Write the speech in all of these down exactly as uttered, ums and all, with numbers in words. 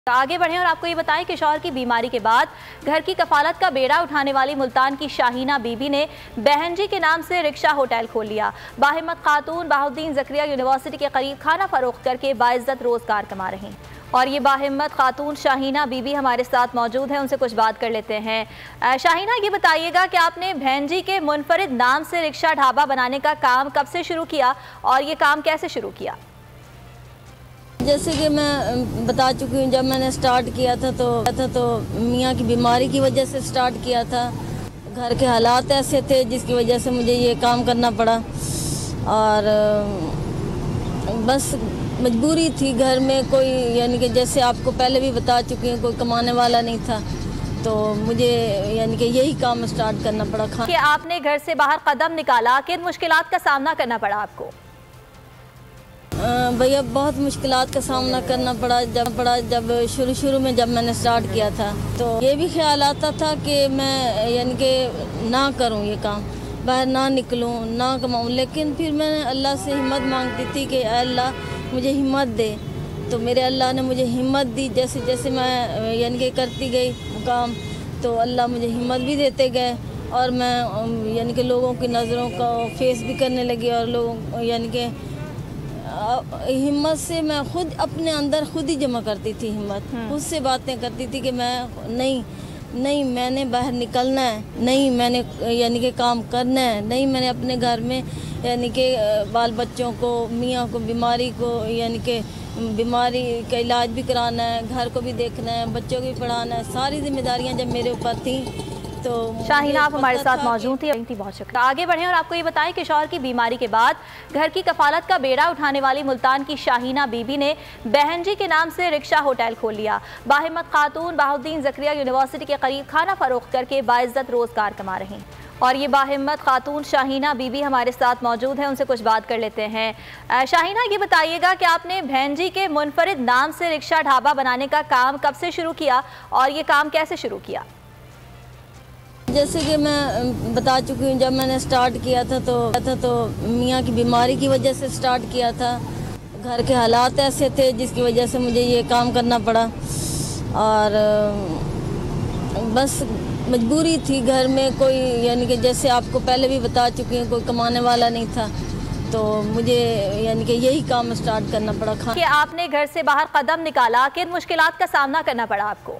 आगे बढ़ें और आपको ये बताएं कि शौहर की बीमारी के बाद घर की कफालत का बेड़ा उठाने वाली मुल्तान की शाहीना बीबी ने बहन जी के नाम से रिक्शा होटल खोल लिया। बाहिम्मत खातून बहाउद्दीन ज़करिया यूनिवर्सिटी के करीब खाना फरोख्त करके बाइज्जत रोजगार कमा रही और ये बाहिम्मत खातून शाहीना बीबी हमारे साथ मौजूद है, उनसे कुछ बात कर लेते हैं। शाहीना, ये बताइएगा कि आपने बहन जी के मुनफरिद नाम से रिक्शा ढाबा बनाने का काम कब से शुरू किया और ये काम कैसे शुरू किया? जैसे कि मैं बता चुकी हूँ, जब मैंने स्टार्ट किया था तो था तो मियाँ की बीमारी की वजह से स्टार्ट किया था। घर के हालात ऐसे थे जिसकी वजह से मुझे ये काम करना पड़ा और बस मजबूरी थी। घर में कोई, यानी कि जैसे आपको पहले भी बता चुकी हूँ, कोई कमाने वाला नहीं था तो मुझे यानी कि यही काम स्टार्ट करना पड़ा। कि आपने घर से बाहर कदम निकाला, किन मुश्किलात का सामना करना पड़ा आपको? भैया बहुत मुश्किलात का सामना करना पड़ा जब पड़ा जब शुरू शुरू में जब मैंने स्टार्ट किया था तो ये भी ख्याल आता था कि मैं यानी कि ना करूं ये काम, बाहर ना निकलूं, ना कमाऊं। लेकिन फिर मैंने अल्लाह से हिम्मत मांगती थी कि अल्लाह मुझे हिम्मत दे, तो मेरे अल्लाह ने मुझे हिम्मत दी। जैसे जैसे मैं यानी कि करती गई काम तो अल्लाह मुझे हिम्मत भी देते गए और मैं यानी कि लोगों की नज़रों का फेस भी करने लगी और लोगों यानी कि हिम्मत से मैं खुद अपने अंदर खुद ही जमा करती थी हिम्मत, खुद से बातें करती थी कि मैं नहीं नहीं मैंने बाहर निकलना है, नहीं मैंने यानी कि काम करना है, नहीं मैंने अपने घर में यानी कि बाल बच्चों को, मियाँ को, बीमारी को यानी कि बीमारी का इलाज भी कराना है, घर को भी देखना है, बच्चों को भी पढ़ाना है। सारी जिम्मेदारियाँ जब मेरे ऊपर थी तो शाहीना आप हमारे साथ मौजूद थी, थी बहुत शुक्रिया। आगे बढ़ें और आपको ये बताएं कि शौहर की बीमारी के बाद घर की कफालत का बेड़ा उठाने वाली मुल्तान की शाहीना बीबी ने बहन जी के नाम से रिक्शा होटल खोल लिया। बाहिम्मत खातून बहाउद्दीन ज़करिया यूनिवर्सिटी के करीब खाना फरोख्त करके बाइज्जत रोजगार कमा रही और ये बाहिम्मत खातून शाहीना बीबी हमारे साथ मौजूद है, उनसे कुछ बात कर लेते हैं। शाहीना, ये बताइएगा कि आपने बहन जी के मुनफरिद नाम से रिक्शा ढाबा बनाने का काम कब से शुरू किया और ये काम कैसे शुरू किया? जैसे कि मैं बता चुकी हूँ, जब मैंने स्टार्ट किया था तो था तो मियाँ की बीमारी की वजह से स्टार्ट किया था। घर के हालात ऐसे थे जिसकी वजह से मुझे ये काम करना पड़ा और बस मजबूरी थी। घर में कोई, यानी कि जैसे आपको पहले भी बता चुकी हूँ, कोई कमाने वाला नहीं था तो मुझे यानी कि यही काम स्टार्ट करना पड़ा। कि आपने घर से बाहर कदम निकाला, किन मुश्किलात का सामना करना पड़ा आपको?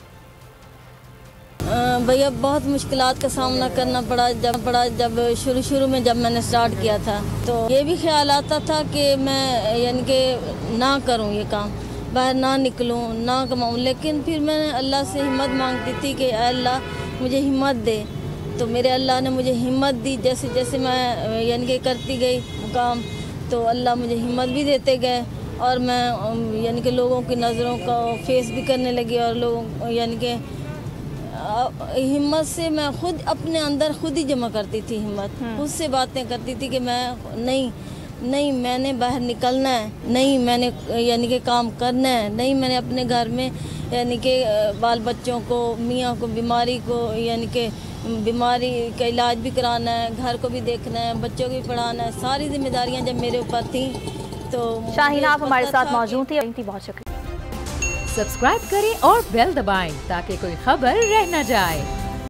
भैया बहुत मुश्किलात का सामना करना पड़ा जब पड़ा जब शुरू शुरू में जब मैंने स्टार्ट किया था तो ये भी ख्याल आता था कि मैं यानी कि ना करूं ये काम, बाहर ना निकलूं, ना कमाऊं। लेकिन फिर मैंने अल्लाह से हिम्मत मांगती थी कि अल्लाह मुझे हिम्मत दे, तो मेरे अल्लाह ने मुझे हिम्मत दी। जैसे जैसे मैं यानी कि करती गई काम तो अल्लाह मुझे हिम्मत भी देते गए और मैं यानी कि लोगों की नज़रों का फेस भी करने लगी और लोगों यानी कि हिम्मत से मैं खुद अपने अंदर खुद ही जमा करती थी हिम्मत, खुद से बातें करती थी कि मैं नहीं नहीं मैंने बाहर निकलना है, नहीं मैंने यानी कि काम करना है, नहीं मैंने अपने घर में यानी कि बाल बच्चों को, मियाँ को, बीमारी को यानी कि बीमारी का इलाज भी कराना है, घर को भी देखना है, बच्चों को भी पढ़ाना है। सारी जिम्मेदारियाँ जब मेरे ऊपर थी तो शाहीना आप हमारे साथ मौजूद थी, थी बहुत शुक्रिया। सब्सक्राइब करें और बेल दबाएं ताकि कोई खबर रह न जाए।